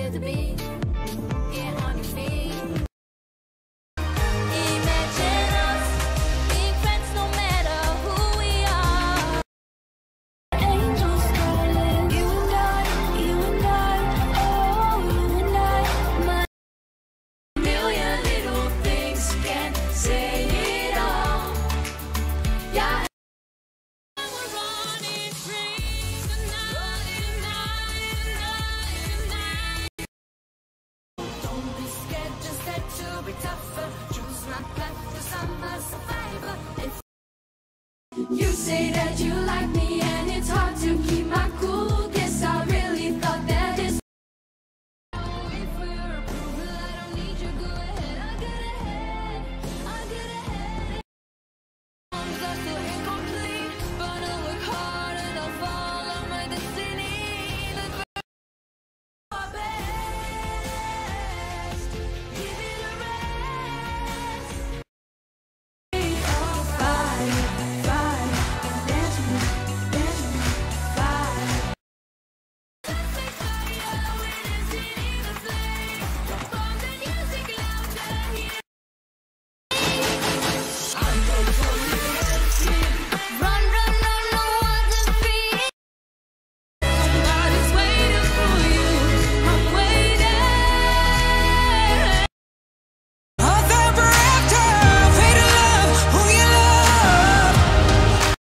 with the beat. Get on your feet. Imagine us being friends no matter who we are. Angels calling, you and I, oh, you and I. My million little things can't say it all. Yeah. We're running free tonight. Don't be scared, just had to be tougher. Choose my path, 'cause I'm a survivor. If you say that you